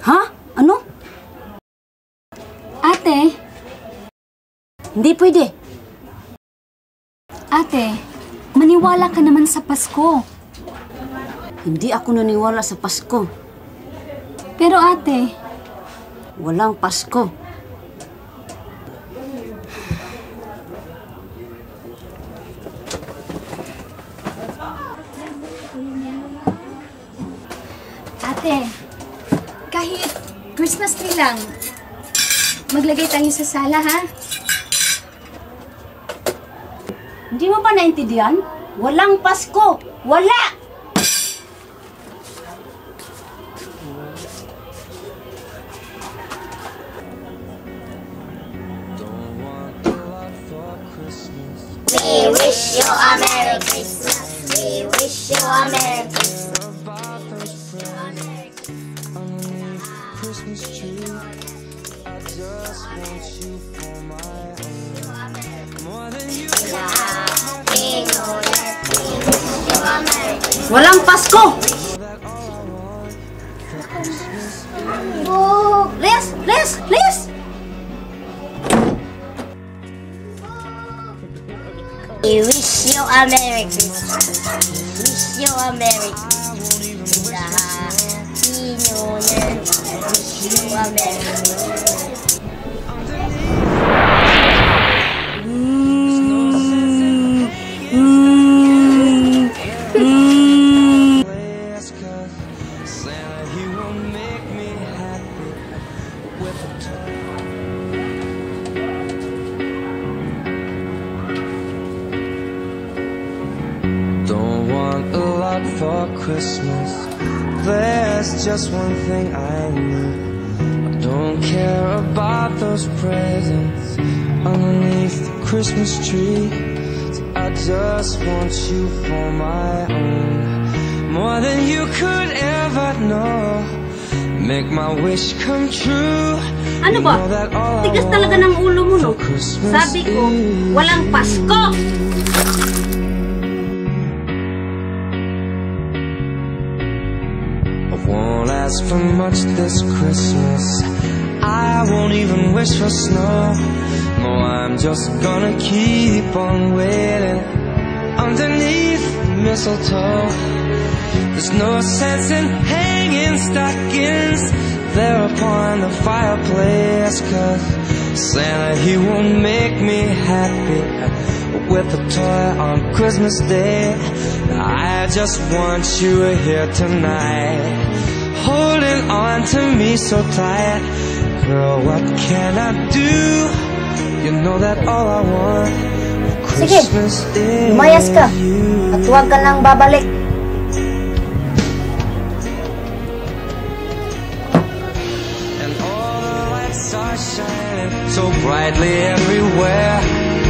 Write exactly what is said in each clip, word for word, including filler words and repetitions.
Ha? Ano? Ate? Hindi pwede. Ate, maniwala ka naman sa Pasko. Hindi ako naniwala sa Pasko. Pero ate, Walang Pasko. ate, kahit Christmas tree lang, maglagay tayo sa sala, ha? Hindi mo ba naintindihan? Walang Pasko! Wala! We wish you a Merry Christmas. We wish you a Merry Christmas. Christmas tree, I just want you for my own. More than you Happy New Year. We wish you a Merry Christmas. Walang Pasko! Oh, Les! Les! Les! we wish you a Merry Christmas. We wish you a Merry Christmas. Happy New Year. We wish you a Merry Christmas. Santa, he will make me happy with a toy. Don't want a lot for Christmas. There's just one thing I need. I don't care about those presents underneath the Christmas tree. So I just want you for my own, more than you could ever know. Make my wish come true. Ano ba? Tigas talaga ng ulo mo, no? Sabi ko, walang Pasko! Won't ask for much this Christmas. I won't even wish for snow. No, I'm just gonna keep on waiting underneath the mistletoe. There's no sense in hanging stockings there upon the fireplace, 'cause Santa, he won't make me happy with a toy on Christmas Day. I just want you here tonight, holding on to me so tight. Girl, what can I do? You know that all I want for Christmas is Lumayas ka you. at huwag ka nang babalik. And all the lights are shining so brightly everywhere,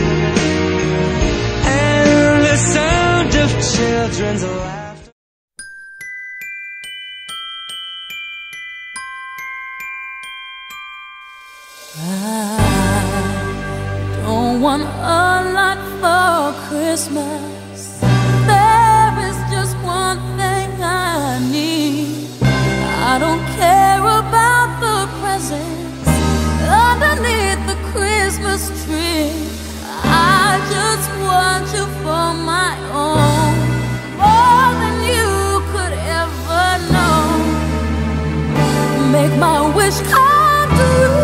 and the sound of children's laughter. I don't want a lot for Christmas. There is just one thing I need. I don't care about the presents underneath the Christmas tree. I just want you for my own, more than you could ever know. Make my wish come true.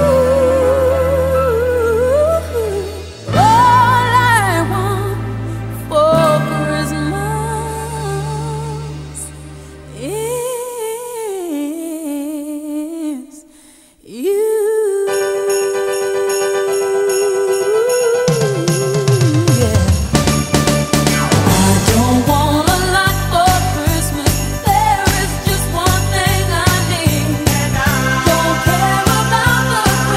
Don't care about the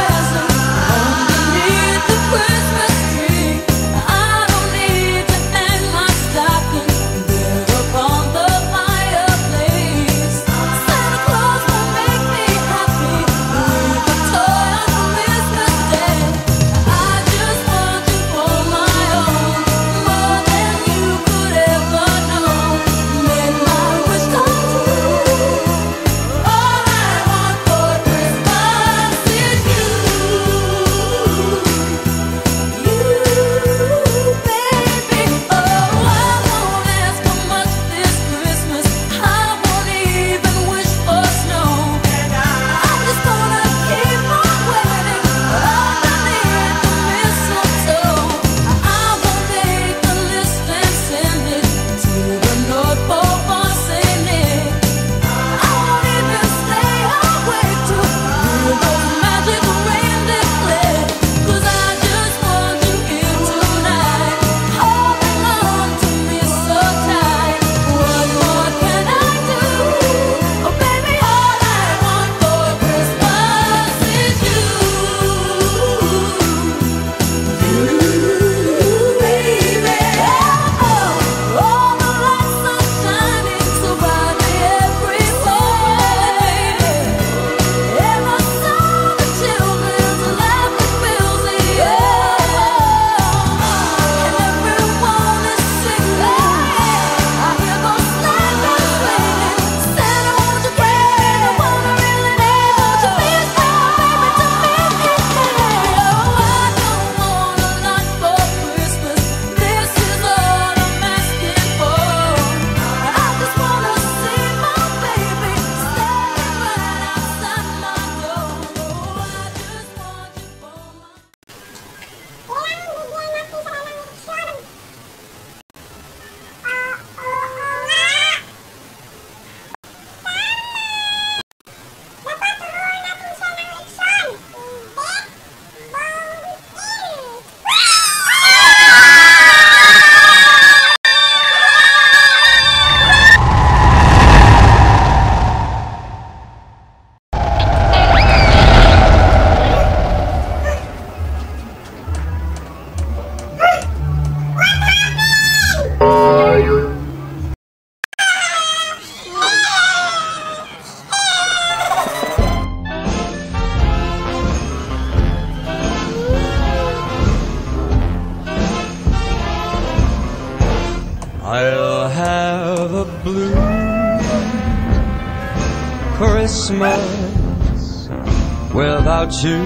Christmas without you.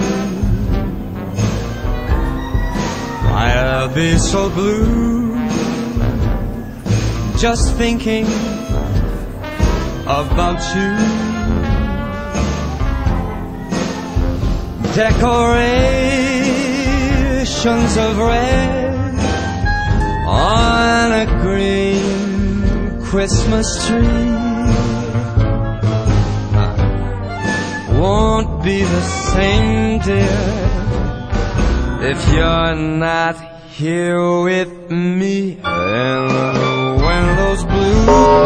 I'll be so blue just thinking about you. Decorations of red on a green Christmas tree won't be the same, dear, if you're not here with me. And when those blue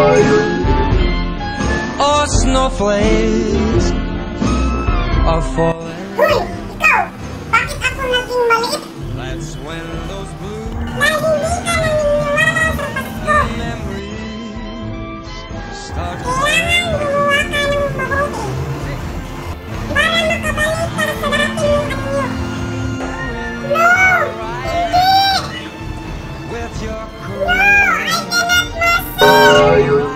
or snowflakes are falling, Hoy, ikaw! Bakit ako naging maliit? that's when those blue Na hindi ka naniniwala sa Pasko. memories start to Kailangan gumawa ka ng mabuti para makabalita sa dating anyo. No! Hindi! with your No! I cannot mercy!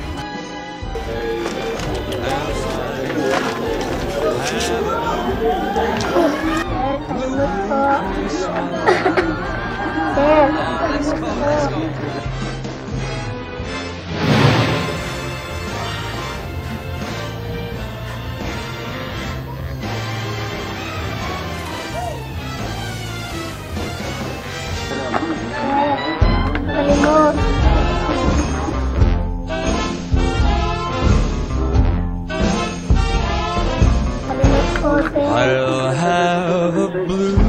I'll have a blue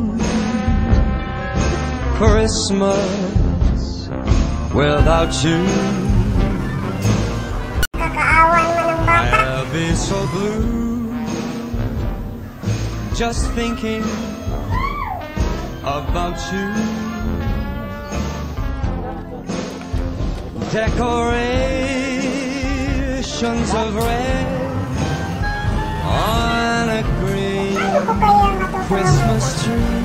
Christmas without you. Kakaawan mo ng bata. I'll be so blue just thinking about you. Decorations of red on a green Ano ko kaya matutulog? Christmas tree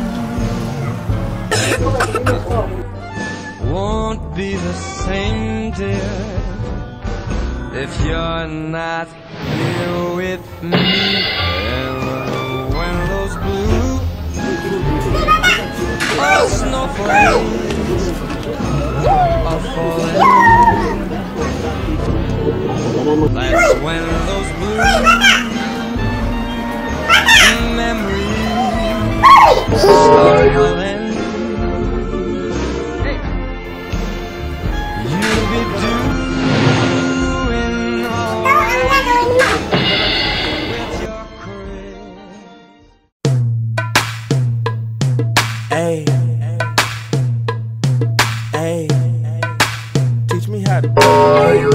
won't be the same, dear, if you're not here with me. And when those blue or snowflakes are falling, that's when those blue memories start calling. You'll be doing all right with your career. Hey, hey, teach me how to do it.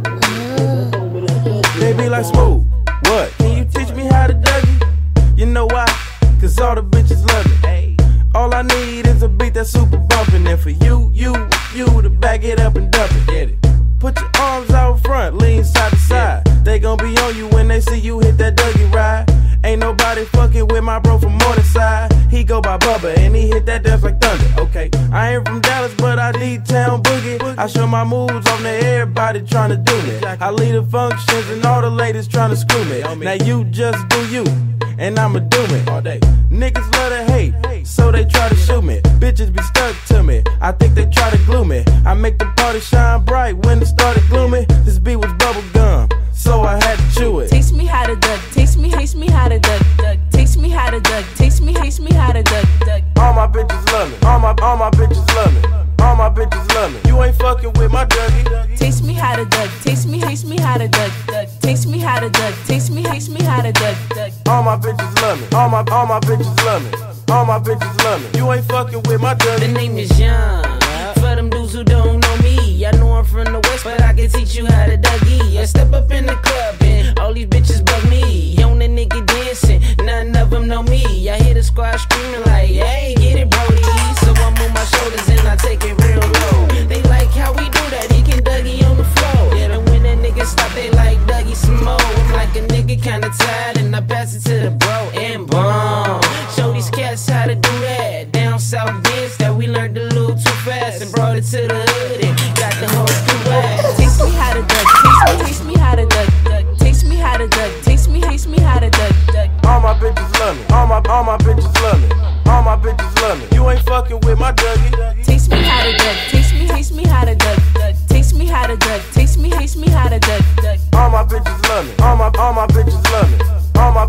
They be like, smooth, what? Can you teach me how to Dougie? You know why? Cause all the bitches love me. All I need is a beat that's super bumpin'. And for you, you, you to back it up and dump it. Get it. Put your arms out front, lean side to side. They gon' be on you when they see you hit that Dougie ride. Ain't nobody fucking with my bro from Morningside. He go by Bubba and he hit that dance like thunder. Okay, I ain't from Dallas, but I need town boogie. I show my moves on to everybody tryna do me. I lead the functions and all the ladies tryna screw me. Now you just do you, and I'ma do it all day. Niggas love to hate, so they try to shoot me. Bitches be stuck to me, I think they try to glue me. I make the party shine bright when it started gloomy. This beat was bubble gum, so I had to chew it. Taste me how to duck, taste me, taste me how to duck, duck. Taste me how to duck, taste me, taste me how to duck, duck. All my bitches love me, all my, all my bitches love me. All my bitches love me. You ain't fucking with my Dougie. Taste me how to duck, taste me, taste me how to duck, duck. Taste me how to duck, taste me, taste me how to duck, duck. All my bitches love me. All my, all my bitches love me. All my bitches love me. You ain't fucking with my Dougie. The name is Young. For them dudes who don't know me, I know I'm from the West, but I can teach you how to Dougie. I step up in the club and all these bitches bug me. On the nigga dancing, none of them know me. I hear the squad screaming like, hey, get it, Brody. So I move my shoulders and I take it real low. They like how we do that, he can Dougie on the floor. And when that nigga stop, they like Dougie some more. I'm like a nigga kinda tired and I pass it to the bro and boom. Show these cats how to do that. Down south dance that we learned a little too fast and brought it to the hood and got the whole crew back. Taste me how to duck, taste me, taste me how to duck, duck. Taste me how to duck.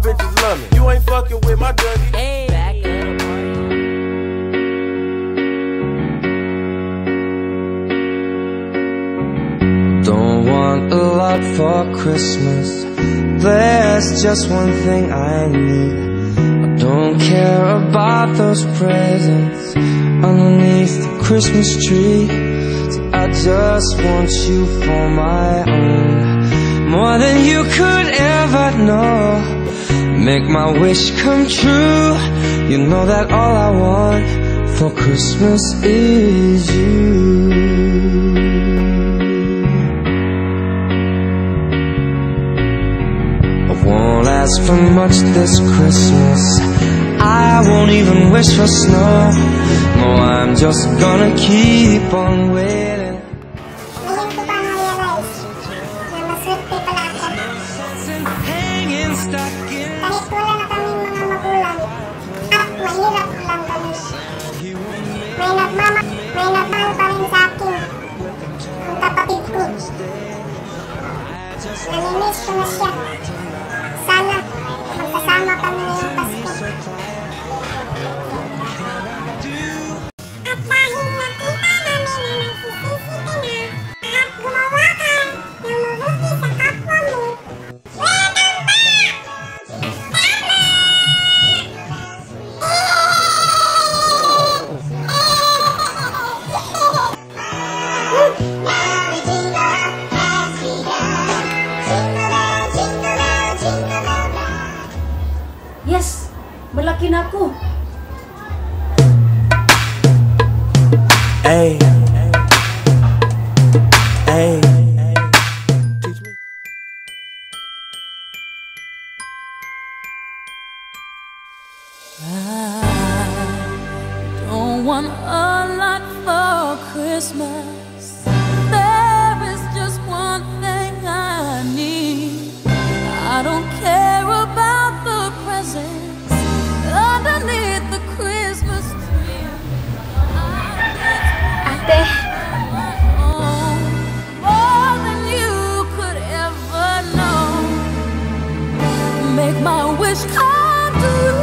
bitches love me. You ain't fucking with my Dougie. Hey, back of the Don't want a lot for Christmas. There's just one thing I need. I don't care about those presents underneath the Christmas tree. So I just want you for my own, more than you could ever know. Make my wish come true. You know that all I want for Christmas is you. I won't ask for much this Christmas. I won't even wish for snow. No, I'm just gonna keep on waiting. Ngayon ko pa na-realize na maswerte pala ako. Hanging stuck in Kahit wala na kaming mga magulang at mahirap lang kami. May nagmama, may nagmahal pa rin sa akin ang kapatid ko. Namimiss ko na siya. Sana magkasama kami ngayong Pasko. At dahil nakita namin na nagsisisi ka na at gumawa ka ng mabuti sa kapwa mo, welcome back! Yes, malaki na ako. Hey, hey, teach me. Don't want a lot for Christmas. There is just one thing I need. I don't care about the presents underneath the Christmas tree. Ate, More than you could ever know. Make my wish come true.